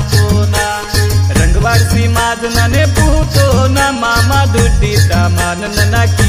जातो ना रंगवारसी माझ नने पूतो ना मामा दुटी ता मान ना